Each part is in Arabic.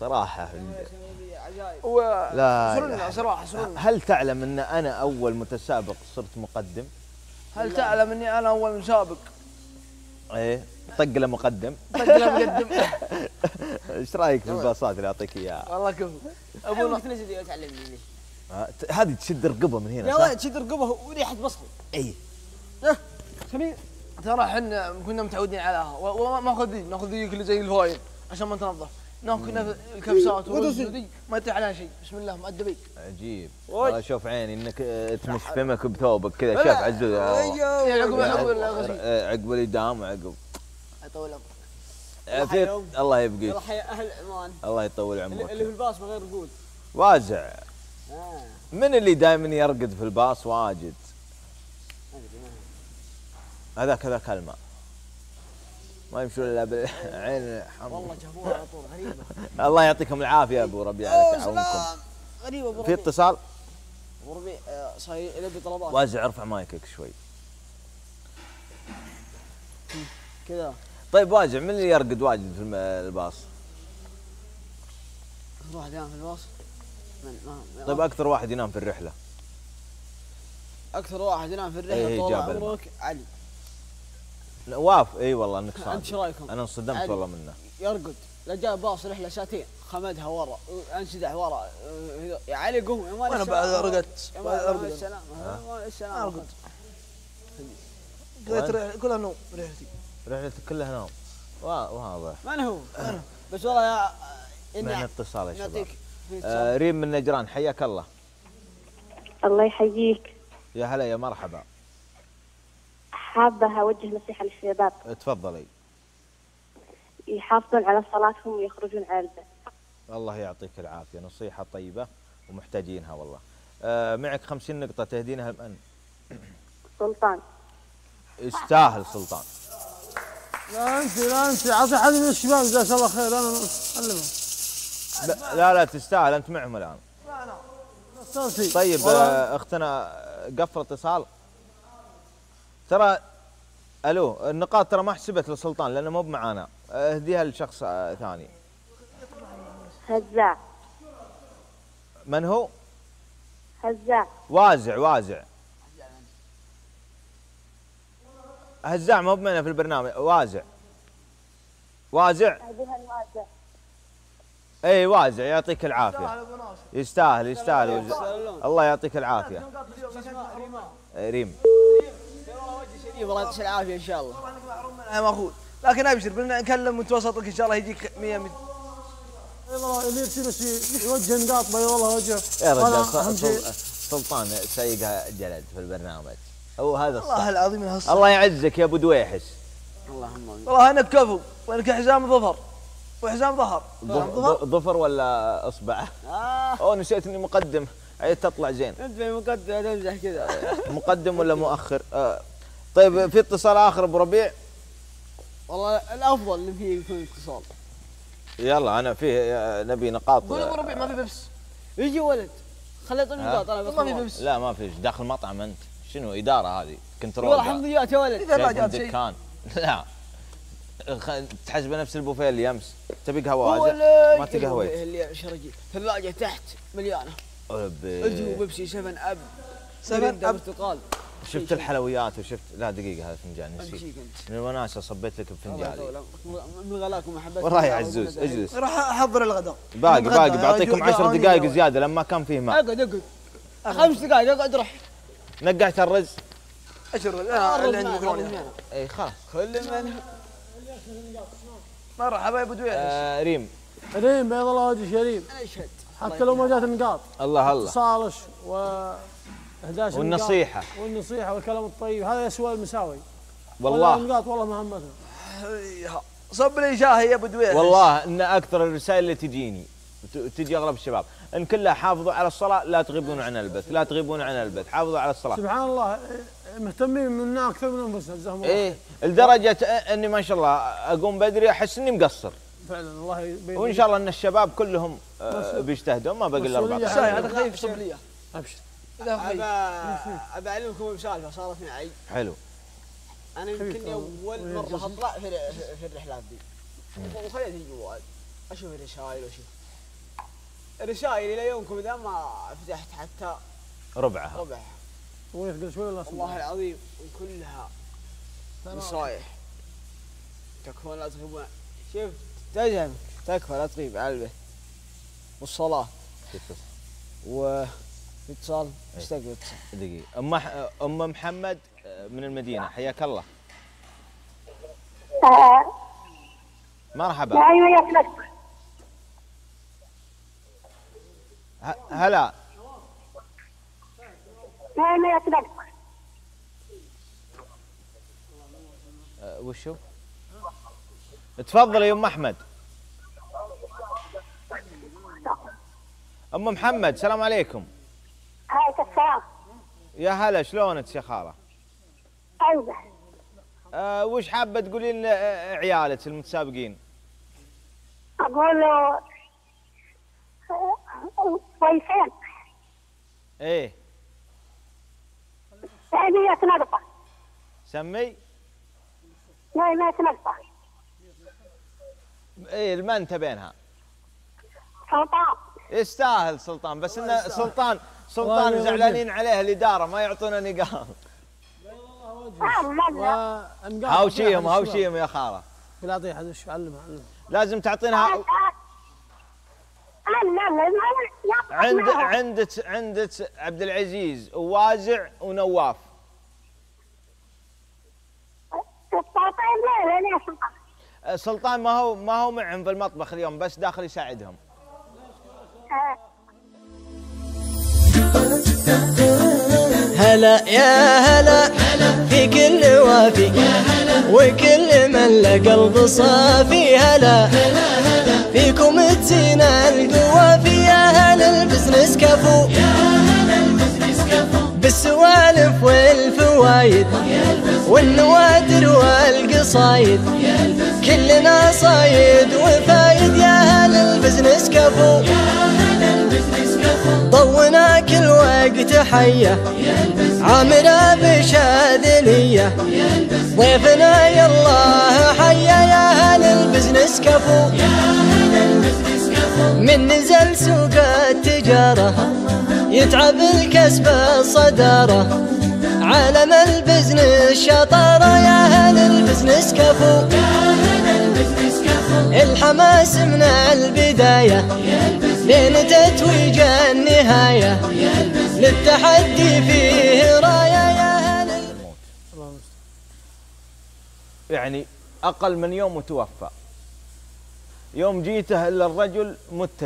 صراحة عجائب. لا صراحة هل تعلم ان انا اول متسابق صرت مقدم؟ هل تعلم اني انا اول مسابق؟ ايه طق له مقدم. مقدم. ايش رايك في الباصات اللي اعطيك اياها؟ والله كفو. ابونا تنزل تعلمني ليش؟ هذه تشد رقبه من هنا يا ولد تشد رقبه وريحه بصل. اي خليني ترى احنا كنا متعودين عليها ناخذ ذي كل زي الفاين عشان ما نتنظف، ناكل الكبسات والرز ما يطيح علينا شيء. بسم الله مؤدبين. عجيب والله. شوف عيني انك تمش فمك بثوبك كذا. شوف عزوز عقب الإدام وعقب يطول عمرك. الله يبقيك. والله يا اهل عمان. الله يطول عمرك. اللي في الباص من غير رقود. وازع. من اللي دائما يرقد في الباص واجد؟ هذاك الماء ما يمشون الا بالعين. والله جابوها على طول غريبه. الله يعطيكم العافيه يا ابو ربيع على تعاونكم. غريبه ابو في اتصال؟ ابو ربيع صاير يلبي طلبات. وازع ارفع مايكك شوي كذا. طيب وازع، من اللي يرقد واجد في الباص؟ اكثر واحد ينام في الباص؟ طيب اكثر واحد ينام في الرحله؟ اكثر واحد ينام في الرحله طول عمرك علي. اي والله انك صادق. انت ايش رايكم؟ انا انصدمت والله منه. يرقد لا جاء باص رحله ساعتين خمدها ورا انسدح ورا. يا علي قوم يا مالك. انا بعد رقدت. السلام. السلام. كلها نوم رحلتك كلها نوم. واضح. من هو؟ بس والله يا معنا اتصال يا شباب. ريم من نجران، حياك الله. الله يحييك. يا هلا يا مرحبا. حابة أوجه نصيحة للشباب. تفضلي. يحافظون على صلاتهم ويخرجون على البيت. الله يعطيك العافية، نصيحة طيبة ومحتاجينها والله. معك 50 نقطة تهدينها لمن؟ سلطان. يستاهل سلطان. لا انت اعطي حد من الشباب جزاك الله خير. انا اعلمه. لا تستاهل، انت معهم الان. طيب اختنا قفل اتصال. ترى الو النقاط ترى ما حسبت لسلطان لانه مو بمعانا، اهديها لشخص ثاني. هزاع. من هو؟ هزاع. وازع. هزاع مو بمعنا في البرنامج. وازع. اي وازع، يعطيك العافيه. يستاهل. الله يعطيك العافيه. ريم. الله يعطيك العافيه ان شاء الله. انا ماخوذ، لكن ابشر بدنا نكلم متوسطك ان شاء الله يجيك 100 والله اللي يرسل بس يوجه نقاط بيض والله وجهه. يا رجال سلطان سايقها جلد في البرنامج. هو هذا الصح. والله العظيم الله يعزك يا ابو دويحس. اللهم امين. والله انا بكفو وانك حزام ظفر وحزام ظهر. ظفر ولا اصبع؟ اوه نسيت اني مقدم. عيد تطلع زين. انت في مقدم تمزح كذا. مقدم ولا مؤخر؟ طيب في اتصال اخر ابو ربيع. والله الافضل اللي فيه يكون اتصال. يلا انا فيه نبي نقاط. قول ابو ربيع ما في بيبس. يجي ولد خليه يعطيني نقاط. انا ما في بيبس. لا ما فيش، داخل مطعم انت. شنو اداره هذه؟ كنترول. والله حمضيات يا ولد. اذا ما جاب شيء. دكان. لا تحسب نفس البوفيه اللي امس. تبي قهوه؟ ما تبي قهوه. اللي شرجي ثلاجه تحت مليانه. اجي وبيبسي 7 اب 7 اب برتقال. شفت الحلويات وشفت. لا دقيقه هذا فنجان نسيت من الوناسه صبيت لك بفنجاني. من غلاك ومحبتك. والله يا عزوز اجلس. راح احضر الغداء. باقي بعطيكم 10 دقائق زياده لما كان فيه ماء. اقعد 5 دقائق اقعد روح. نقعت الرز. اشرب اللي عندي مكرونه. اي خلاص. كل من مرحبا يا ابو دويحس. ريم بيض الله وجهك يا ريم. انا اشهد حتى لو ما جات النقاط. الله اتصالش و 11 والنصيحه والكلام الطيب هذا يسوى المساوي. والله النقاط والله مهمتها. صب لي شاهي يا ابو دويحس. والله ان اكثر الرسائل اللي تجي اغلب الشباب ان كلها حافظوا على الصلاه، لا تغيبون عن البث، حافظوا على الصلاه. سبحان الله مهتمين منا اكثر من انفسنا جزاهم الله. ايه لدرجه اني ما شاء الله اقوم بدري احس اني مقصر. فعلا الله يبين. وان شاء الله ان الشباب كلهم بيجتهدون. ما باقي الا 14. هذا خفيف صب لي. ابشر. ابى اعلمكم بسالفه صارت معي. حلو. انا يمكن اول مره اطلع في الرحلات دي. وخليتني جوال اشوف الرسائل واشوف رسائل الى يومكم ذا ما فتحت حتى ربعها. ويثقل شوي ولا والله العظيم كلها نصايح. تكفى لا تغيب. شفت تجهم تكفى لا تغيب على البيت والصلاة واتصال. ايش تقول؟ دقيقة. أم محمد من المدينة، حياك الله. مرحبا. هلا. وشو؟ تفضلي يا ام احمد. ام محمد السلام عليكم. عليك السلام. يا هلا شلونك يا خاله؟ أيوة. وش حابه تقولين لعيالك المتسابقين؟ أقول له كويسين. ايه. مية نقطة. سمي. 100 نقطة. ايه المنتة بينها. سلطان. يستاهل سلطان، بس انه سلطان زعلانين عليه الاداره ما يعطونا نقاط. هاوشيهم يا خاله. لا اعطيه حد وش علمها. لازم تعطينها. عندك عبد العزيز ووازع ونواف. سلطان ما هو معهم في المطبخ اليوم، بس داخل يساعدهم. هلا يا هلا في كل وافي وكل من له قلب صافي. هلا فيكم تزينا القوافي يا هلا البزنس كفو بالسوالف والفوايد والنوادر والقصايد كلنا صايد وفايد يا هلا البزنس كفو. ضونا كل وقت حيه عامرة بشاذلية ضيفنا يالله حيا يا هلا البزنس كفو. من نزل سوق التجارة يتعب الكسب الصدارة عالم البزنس شطارة يا هلا البزنس كفو. الحماس من البداية لين تتويج النهاية للتحدي فيه راية يا هلا. يعني أقل من يوم وتوفى. يوم جيته إلا الرجل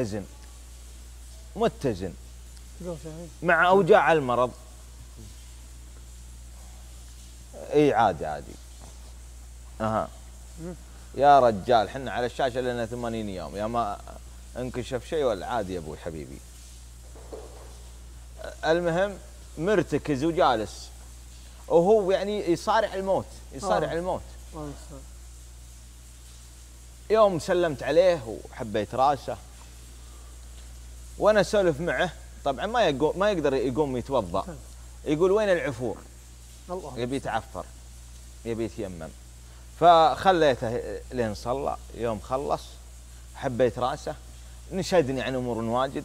متزن مع أوجاع المرض. اي عادي. اها يا رجال حنا على الشاشة لنا 80 يوم يا ما انكشف شيء ولا عادي يا ابوي حبيبي. المهم مرتكز وجالس وهو يعني يصارع الموت. يوم سلمت عليه وحبيت راسه وانا اسولف معه. طبعا ما يقدر يقوم يتوضا. يقول وين العفور؟ يبي يتعفر يبي يتيمم. فخليته لين صلى. يوم خلص حبيت راسه نشدني عن امور واجد.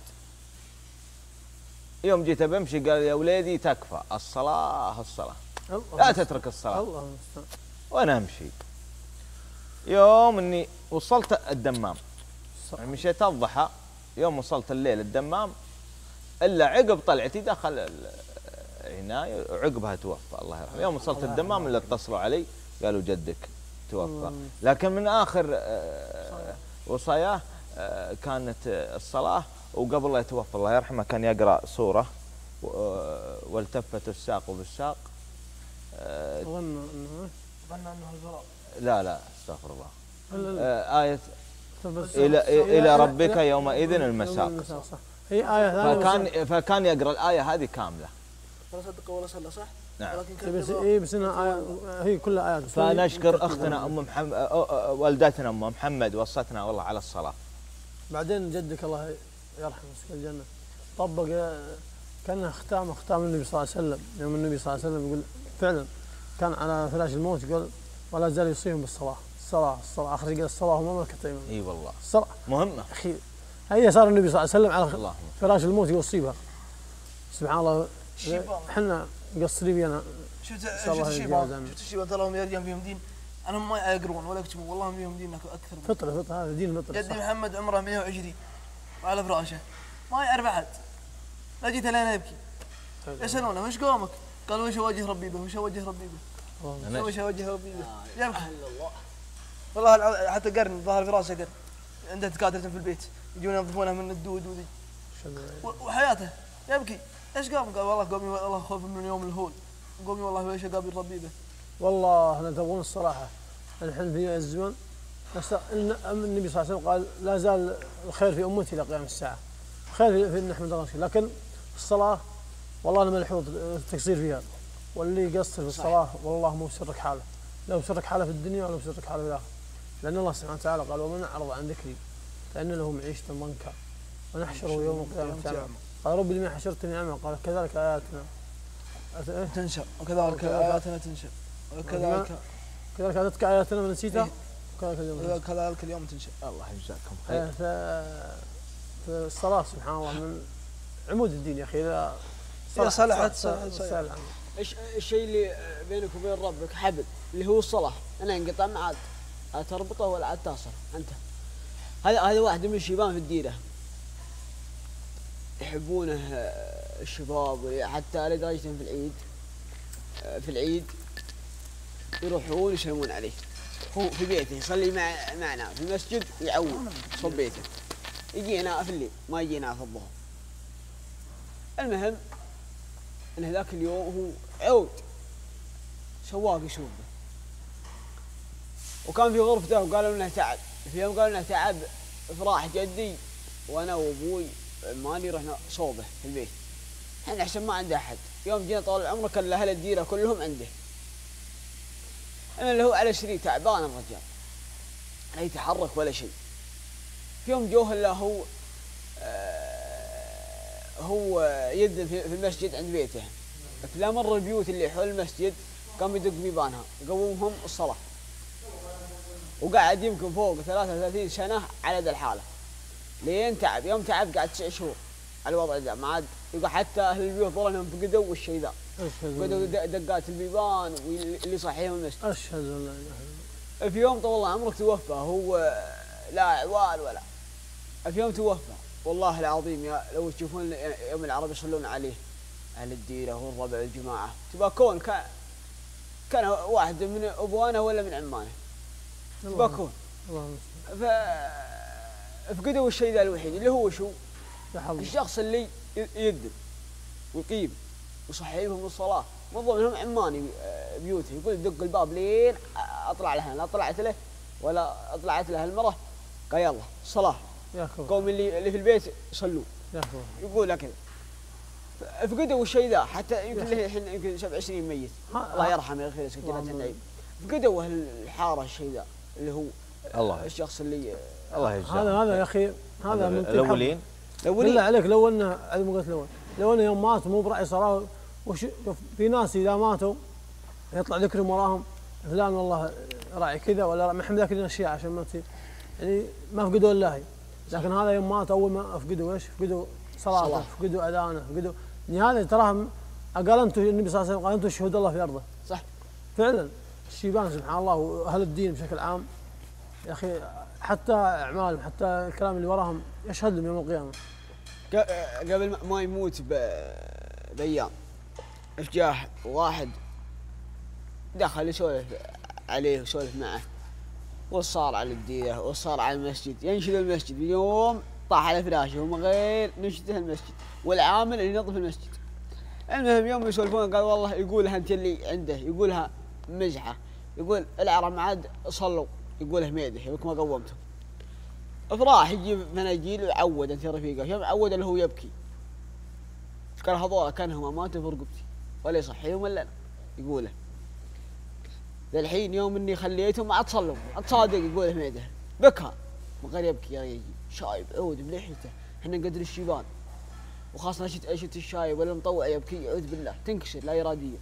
يوم جيت بمشي قال يا وليدي تكفى الصلاه لا تترك الصلاه. وانا امشي. يوم اني وصلت الدمام مشيت الضحى. يوم وصلت الليل الدمام الا عقب طلعتي دخل العنايه وعقبها توفى الله يرحمه. يوم وصلت الدمام الا اتصلوا علي قالوا جدك توفى. لكن من اخر وصاياه كانت الصلاه. وقبل لا يتوفى الله يرحمه كان يقرا سوره والتفت الساق بالساق. ظن انه الفراق. لا استغفر الله. آية إلى ربك يومئذ المساق. هي آية ثانية. فكان يقرأ الآية هذه كاملة. ولا صدق ولا صلى صح؟ نعم. بس انها آية هي كلها آيات. فنشكر أختنا أم محمد والدتنا أم محمد وصتنا والله على الصلاة. بعدين جدك الله يرحمه يسكن الجنة طبق كان ختام النبي صلى الله عليه وسلم. يوم النبي صلى الله عليه وسلم يقول فعلا كان على فراش الموت يقول ولا زال يوصيهم بالصلاة. الصلاة آخر شيء قال الصلاة وما ملكت أيمانهم. اي والله الصلاة مهمة أخي. هي صار النبي صلى الله عليه وسلم على فراش الموت يوصيبها. سبحان الله. احنا مقصرين بينا. شفت الشيبان ترى لهم يرجعون فيهم دين. انا ما يقرون ولا يكتبون والله ما فيهم دين اكثر. فطره هذا دين الفطره. جدي محمد عمره 120 وعلى فراشه ما يعرف احد. لا جيت لنا يبكي. يسالونه وش قومك؟ قال وش اوجه ربي به؟ وش اوجه ربي به؟ وش اوجه ربي به؟ يبكي. والله حتى قرن ظهر في راسه قرن. عنده دكاتره في البيت يجون ينظفونه من الدود وذي. وحياته يبكي. ايش قام؟ قال والله قومي والله خوف من اليوم الهول. قومي والله ويش اقابل ربي به. والله احنا تبغون الصراحه الحين في الزمن النبي صلى الله عليه وسلم قال لا زال الخير في امتي الى قيام الساعه. خير في نحمد الله، لكن الصلاه والله انا ملحوظ التقصير فيها، واللي يقصر في الصلاه والله مو بسرك حاله، لا بسرك حاله في الدنيا ولا بسرك حاله في الاخره. لان الله سبحانه وتعالى قال ومن اعرض عن ذكري فان له معيشه ضنكا ونحشره يوم القيامه اعمى. قال رب لما حشرتني اعمى؟ قال كذلك اياتنا تنشر وكذلك آياتنا تنشر كذلك أتتك آياتنا ونسيتها كذلك اليوم تنشر. الله يجزاكم خير. فالصلاة سبحان الله من عمود الدين يا أخي. إذا صلحت ايش الشيء اللي بينك وبين ربك حبل اللي هو الصلاة، أنا انقطع ما عاد تربطه ولا عاد تصل أنت. هذا واحد من الشباب في الديرة يحبونه الشباب، حتى لدرجة في العيد يروحون يسلمون عليه. هو في بيته يصلي معنا في المسجد يعود صوب بيته، يجينا في الليل ما يجينا في الظهر. المهم ان هذاك اليوم هو عود سواق يسوق، وكان في غرفته وقالوا لنا تعب. في يوم قالوا لنا تعب افراح جدي وانا وابوي عماني رحنا صوبه في البيت. احنا عشان ما عنده احد. يوم جينا طال العمر كان اهل الديره كلهم عنده. انا اللي هو على سرير تعبان الرجال لا يتحرك ولا شيء. في يوم جوه الله هو يدن في المسجد عند بيته. فلا مر البيوت اللي حول المسجد قام يدق بيبانها يقومهم الصلاه. وقعد يمكن فوق 33 سنه على ذا الحاله. لين تعب. يوم تعب قعد 9 شهور على الوضع ذا. ما عاد يقول حتى اهل البيوت ظلهم فقدوا والشيء ذا. فقدوا دقات البيبان واللي صحيهم المسجد. اشهد ان لا اله الا الله. في يوم طول عمرك توفى هو لا عوال ولا. في يوم توفى والله العظيم لو تشوفون يوم العرب يصلون عليه اهل الديره والربع والجماعه تباكون. كان واحد من ابوانه ولا من عمانه تباكون. فقدوا الشيء ذا الوحيد اللي هو شو؟ الشخص اللي يدن ويقيم ويصحيهم الصلاه. منظم منهم عماني بيوته يقول يدق الباب لين اطلع له. لا طلعت له ولا طلعت له المره قال يلا الصلاه قوم اللي في البيت يصلوا. يقول كذا. فقدوا الشيء ذا حتى يمكن له الحين يمكن 27 ميت الله يرحمه يغفر له سكينة النعيم. فقدوا الحاره الشيء ذا اللي هو الله الشخص اللي الله يجزاه. هذا يا اخي هذا من الاولين. بالله عليك لو انه على ما قلت لو انه يوم ماتوا مو براعي صلاه. في ناس اذا ماتوا يطلع ذكرهم وراهم فلان والله راعي كذا ولا ما احنا ذاكرين اشياء عشان ما يعني ما فقدوا الله. لكن هذا يوم مات اول ما فقدوا ايش؟ فقدوا صلاته، فقدوا اذانه، فقدوا يعني هذا تراهم. قال انتم النبي صلى الله عليه وسلم قال انتم شهود الله في ارضه. صح فعلا. الشيبان سبحان الله واهل الدين بشكل عام يا اخي حتى اعمالهم حتى الكلام اللي وراهم يشهد لهم يوم القيامه. قبل ما يموت بايام جاه واحد دخل يسولف عليه وسولف معه وصار على الديره وصار على المسجد ينشد المسجد. اليوم طاح على فراشه ومن غير نشده المسجد والعامل اللي ينظف المسجد. المهم يوم يسولفون قال والله يقولها انت اللي عنده يقولها مزحه. يقول العرب ما عاد صلوا يقولها ميده يقولك ما قومتهم. افراح يجيب مناجيل ويعود انت رفيقه. يوم عود اللي هو يبكي قال هذول كانهم اماتوا في رقبتي ولا يصحيهم الا انا يقوله. الحين يوم اني خليتهم ما عاد صلوا اتصادق يقوله ميده بكى من غير يبكي. يا رجل شايب عود بلحيته. احنا قدر الشيبان وخاصه اشت الشايب ولا مطوع يبكي يعوذ بالله تنكسر لا اراديه.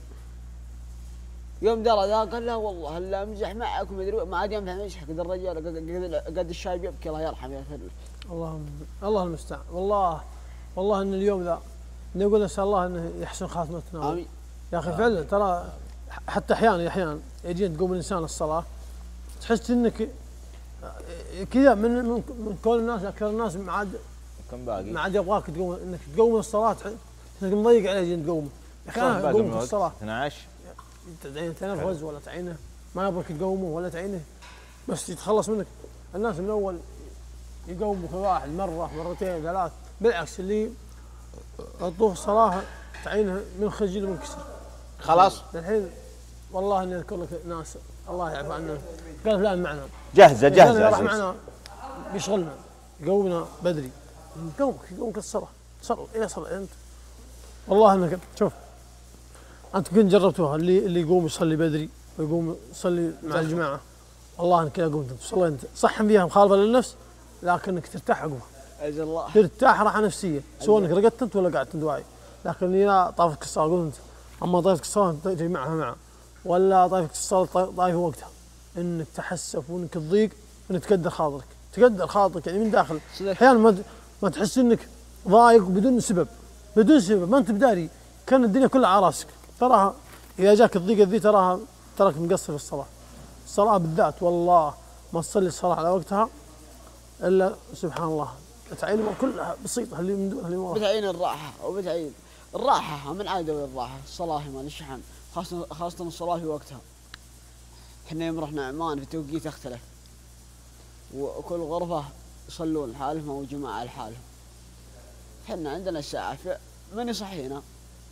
يوم درى ذا قال لا والله هلا امزح معك وما ادري ما عاد يمزح مزح قد الرجال قد الشايب يبكي الله يرحمه يغفر له. الله المستعان. والله ان اليوم ذا نقول نسال الله انه يحسن خاتمتنا. امين. يا اخي فعلا ترى حتى احيانا يجي تقوم الانسان الصلاه تحس انك كذا من كل الناس اكثر الناس ما عاد يبغاك تقوم انك تقوم الصلاه تحس انك مضيق عليه جيت تقوم. يا اخي انا اقوم في الصلاه 12 تنرفز ولا تعينه ما يبغاك تقومه ولا تعينه بس يتخلص منك. الناس من اول يقوموا كل واحد مره مرتين ثلاث، بالعكس اللي يطوف الصلاه تعينه من خجل ومنكسر. خلاص الحين والله اني اذكر لك ناس الله يعفو عنهم قال فلان معنا جهزه راح معنا بيشغلنا يقومنا بدري يقومك الصلاه صلوا الى صلاه انت. والله انك شوف انت كنت جربتوها اللي يقوم يصلي بدري ويقوم يصلي مع الجماعه. والله انك قمت تصلي انت صح فيها مخالفه للنفس لكنك ترتاح عقبها. اجل الله ترتاح راحه نفسيه سواء انك رقدت انت ولا قعدت انت واعي. لكن اذا طافك الصلاه قلت انت اما طايفتك الصلاه تجي معها ولا طايفتك الصلاه طايفه وقتها انك تحسف وانك تضيق وانك تقدر خاطرك يعني من داخل. احيانا ما تحس انك ضايق بدون سبب ما انت بداري كان الدنيا كلها على راسك. تراها اذا جاك الضيقه ذي تراك مقصر في الصلاه بالذات. والله ما تصلي الصلاه على وقتها الا سبحان الله تعين كلها بسيطه اللي من دون اللي ورا. بتعين الراحه وبتعين الراحه من عاده الراحه الصلاه ما الشحن خاصه الصلاه في وقتها. احنا يوم رحنا عمان في توقيت اختلف وكل غرفه يصلون لحالهم او جماعه لحالهم. احنا عندنا الساعه من يصحينا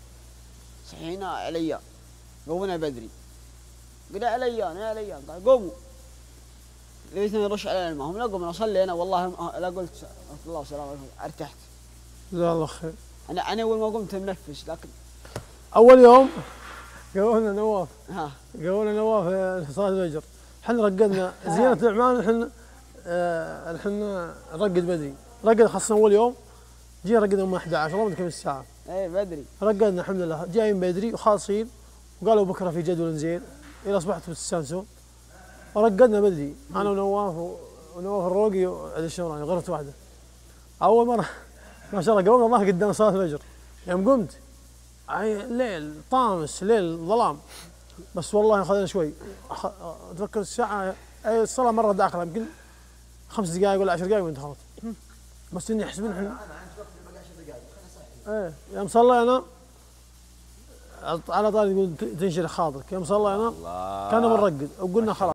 عليا قومنا بدري قلنا عليا قال قوموا لقيتنا نرش علينا الماء هم لا قمنا صلينا والله لا قلت الله والسلام عليكم ارتحت. جزاه الله خير. انا اول ما قمت منفس لكن اول يوم قولنا نواف في صلاه الفجر احنا رقدنا زينه العمان احنا نرقد بدري خاصه اول يوم جي رقدنا يوم 11 والله كم الساعه اي بدري رقدنا الحمد لله جايين بدري وخالصين وقالوا بكره في جدول زين الى اصبحت تستانسون ورقدنا بدري انا ونواف الروقي وعلي الشمراني غرفه واحده. اول مره ما شاء الله قومنا الله قدام صلاه الفجر يوم قمت ليل طامس ليل ظلام بس والله اخذنا شوي اتذكر الساعه اي الصلاه مره داخله يمكن 5 دقائق ولا 10 دقائق وانت خلصت بس اني احسب احنا ايه يوم صلينا على طاري يقول تنشرح خاطرك يوم صلينا كنا بنرقد وقلنا خلاص